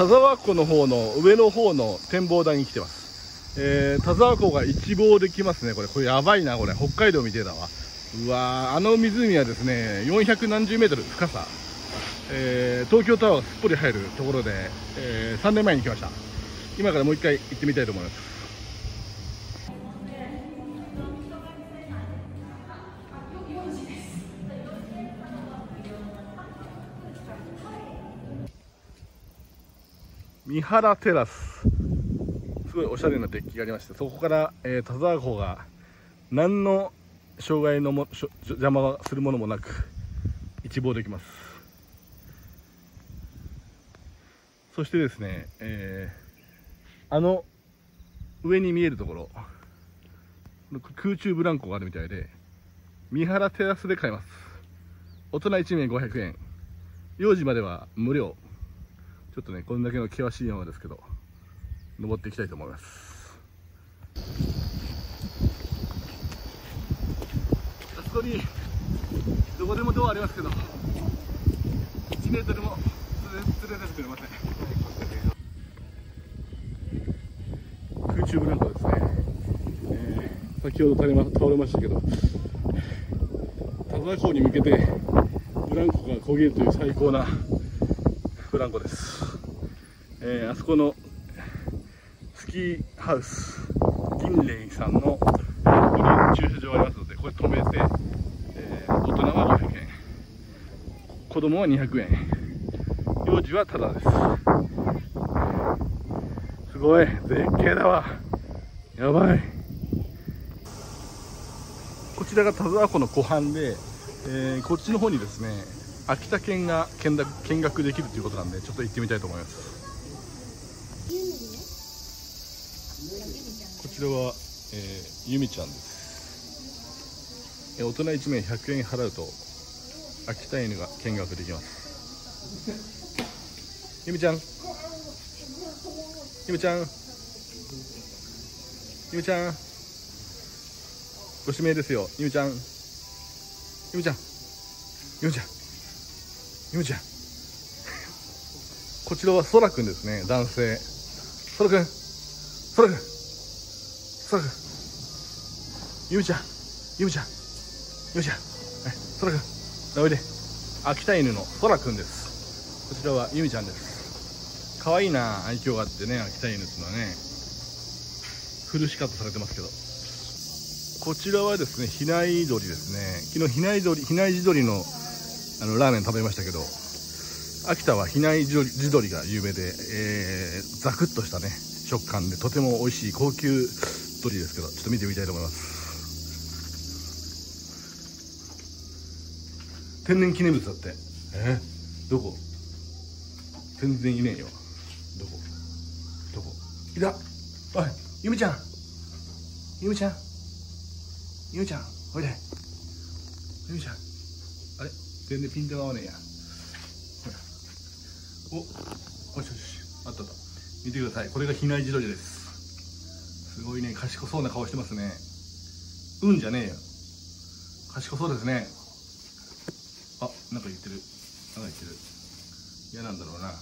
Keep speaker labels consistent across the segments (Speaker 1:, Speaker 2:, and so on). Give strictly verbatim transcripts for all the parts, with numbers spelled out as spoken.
Speaker 1: 田沢湖の方の上の方の展望台に来てます。えー、田沢湖が一望できますね。これこれやばいな。これ北海道みてえだわ。うわー、あの湖はですねよんひゃくなんじゅうメートル深さ、えー、東京タワーがすっぽり入るところで、えー、さんねんまえに来ました。今からもう一回行ってみたいと思います。三原テラス、すごいおしゃれなデッキがありまして、そこから、えー、田沢湖が何の障害のも邪魔するものもなく一望できます。そしてですね、えー、あの上に見えるところ空中ブランコがあるみたいで、三原テラスで買えます。大人いちめいごひゃくえん、幼児までは無料。ちょっとね、こんだけの険しい山ですけど登っていきたいと思います。あそこにどこでもドアありますけどいちメートルも連れてってくれません。空中ブランコですね、えー、先ほど倒れま、倒れましたけど、田沢湖に向けてブランコが漕げるという最高なブランコです。えー、あそこのスキーハウス銀霊さんのここに駐車場がありますので、これ止めて、えー、大人はごひゃくえん、子供はにひゃくえん、幼児はタダです。すごい絶景だわ。やばい。こちらが田沢湖の湖畔で、えー、こっちの方にですね秋田県が見学、見学できるということなんで、ちょっと行ってみたいと思います。こちらは、えー、ゆみちゃんです。えー、大人いちめいひゃくえん払うと秋田犬が見学できます。ゆみちゃん、ゆみちゃん、ゆみちゃん、ご指名ですよ。ゆみちゃん、ゆみちゃん、ゆみちゃん、ゆみちゃん。こちらはそらくんですね、男性。そらくん、そらくん、そらくん、ゆみちゃん、ゆみちゃん、ゆみちゃん、そらくん、おいで。秋田犬のそらくんです。こちらはゆみちゃんです。可愛いな、愛嬌があってね、秋田犬っていうのはね。フルシカットされてますけど。こちらはですね、比内鶏ですね。昨日比内鶏、比内地鶏のあのラーメン食べましたけど、秋田は比内地鶏が有名で、えー、ザクッとしたね食感でとても美味しい高級鶏ですけど、ちょっと見てみたいと思います。天然記念物だって。えー、どこ？全然いねえよ。どこ？どこ？いた。おい、ゆみちゃん、ゆみちゃん、ゆみちゃん、おいで。ゆみちゃん、あれ全然ピントが合わねえや。お、よしよし、あったあった。見てください。これが比内地鶏です。すごいね、賢そうな顔してますね。うんじゃねえよ。賢そうですね。あ、なんか言ってる。なんか言ってる。嫌なんだろうな。よし。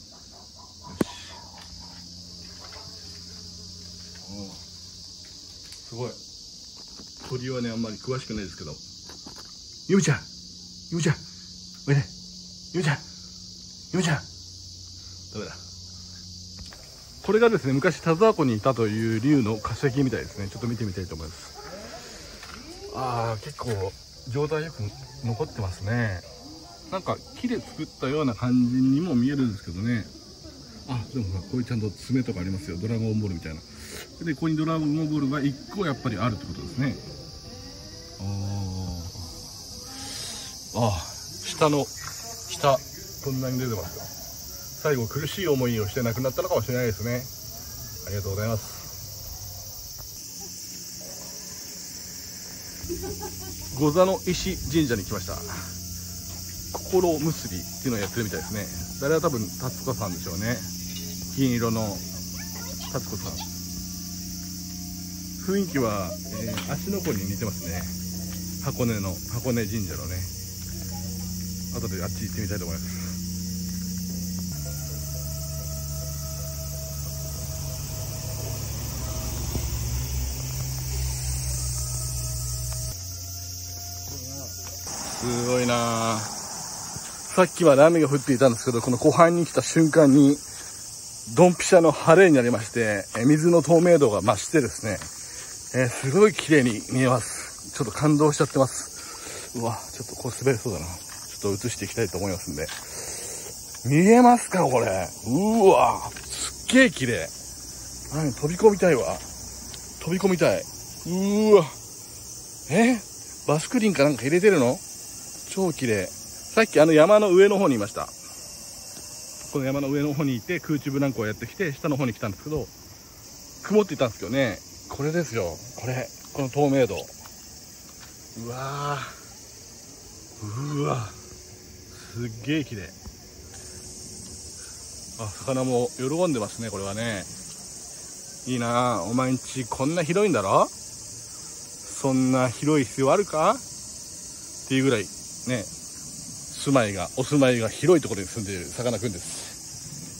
Speaker 1: おお。すごい。鳥はね、あんまり詳しくないですけど。ゆみちゃん、ゆみちゃん、おいで。ゆみちゃん、ゆみちゃん。ダメだ。これがですね、昔田沢湖にいたという竜の化石みたいですね。ちょっと見てみたいと思います。ああ、結構状態よく残ってますね。なんか木で作ったような感じにも見えるんですけどね。あ、でもこういうちゃんと爪とかありますよ。ドラゴンボールみたいな。で、ここにドラゴンボールがいっこやっぱりあるってことですね。ああ、下の下こんなに出てますよ。最後苦しい思いをして亡くなったのかもしれないですね。ありがとうございます。御座の石神社に来ました。心結びっていうのをやってるみたいですね。誰は多分達子さんでしょうね。金色の達子さん。雰囲気は、えー、芦ノ湖に似てますね。箱根の箱根神社のね。後であっち行ってみたいと思います。 すごいな。さっきまで雨が降っていたんですけど、この湖畔に来た瞬間にドンピシャの晴れになりまして、水の透明度が増してですね、えー、すごい綺麗に見えます。ちょっと感動しちゃってます。うわ、ちょっとこう滑りそうだな。ちょっと映していきたいと思いますんで。見えますかこれ。うわ、すっげえ綺麗。何、飛び込みたいわ。飛び込みたい。うーわ。えバスクリンかなんか入れてるの？超綺麗。さっきあの山の上の方にいました。この山の上の方にいて空中ブランコをやってきて下の方に来たんですけど、曇っていたんですけどね、これですよ。これ、この透明度。うわー、うわ、すっげえ綺麗。あ、魚も喜んでますね。これはね、いいなあ。お前んちこんな広いんだろ。そんな広い必要あるかっていうぐらいね、住まいがお住まいが広いところに住んでいるさかなクンです。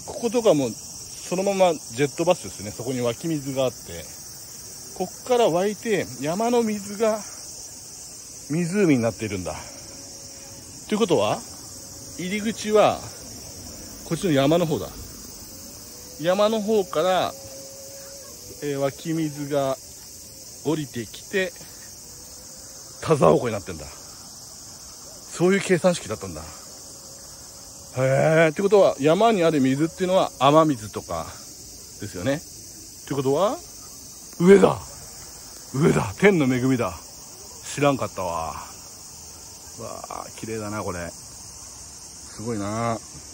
Speaker 1: こことかもそのままジェットバスですね。そこに湧き水があって、こっから湧いて山の水が湖になっているんだ。ということは入り口はこっちの山の方だ。山の方から、えー、湧き水が降りてきて田沢湖になってんだ。そういう計算式だったんだ。へえ。ってことは山にある水っていうのは雨水とかですよね。ってことは上だ、上だ、天の恵みだ。知らんかったわ。わあ、綺麗だなこれ。すごいな。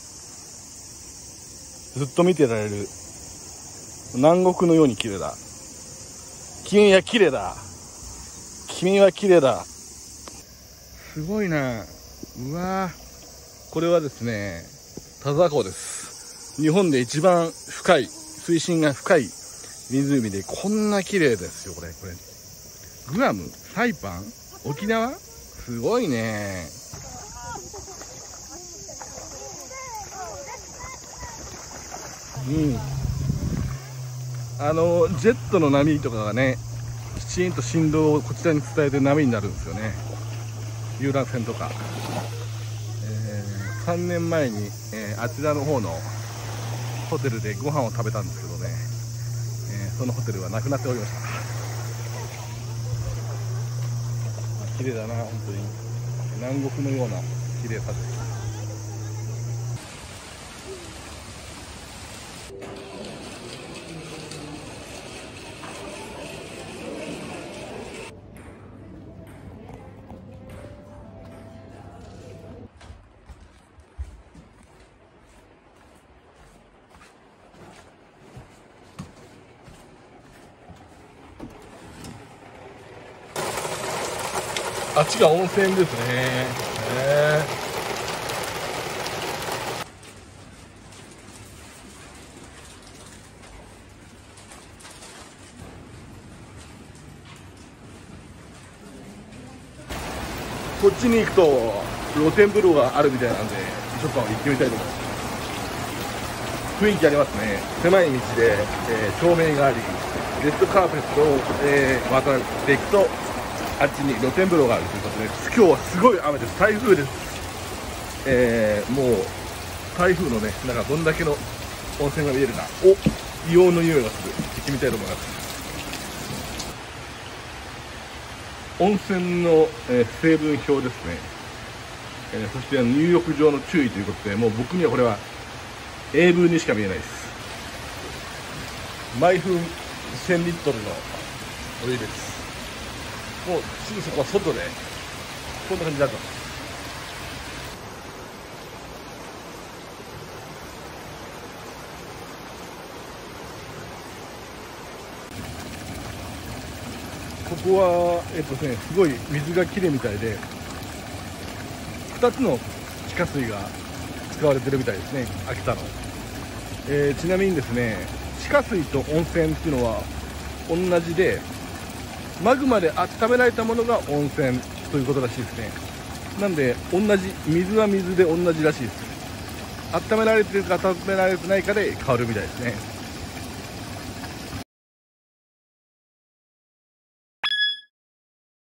Speaker 1: ずっと見てられる。南国のように綺麗だ。君は綺麗だ。君は綺麗だ。すごいな。うわー、これはですね、田沢湖です。日本で一番深い、水深が深い湖で、こんな綺麗ですよ。これこれグアム、サイパン、沖縄、すごいね。うん、あのジェットの波とかがね、きちんと振動をこちらに伝えて波になるんですよね。遊覧船とか、えー、さんねんまえに、えー、あちらの方のホテルでご飯を食べたんですけどね、えー、そのホテルはなくなっておりました。綺麗だな、本当に南国のような綺麗さです。あっちが温泉ですね。へー。こっちに行くと露天風呂があるみたいなんで、ちょっと行ってみたいと思います。雰囲気ありますね。狭い道で、えー、照明があり、レッドカーペットを、えー、渡っていくとあっちに露天風呂があるということで、今日はすごい雨です。台風です。えー、もう台風のね、なんかどんだけの温泉が見えるな。お、硫黄の匂いがする。行ってみたいと思います。温泉の、えー、成分表ですね。えー、そして入浴場の注意ということで、もう僕にはこれは英文にしか見えないです。毎分せんリットルのお湯です。もうすぐそこは外でこんな感じになってます。ここはえっとね、すごい水がきれいみたいで、ふたつの地下水が使われてるみたいですね、秋田の。えー、ちなみにですね、地下水と温泉っていうのは同じで、マグマで温められたものが温泉ということらしいですね。なんで同じ、水は水で同じらしいです。温められてるか温められてないかで変わるみたいですね。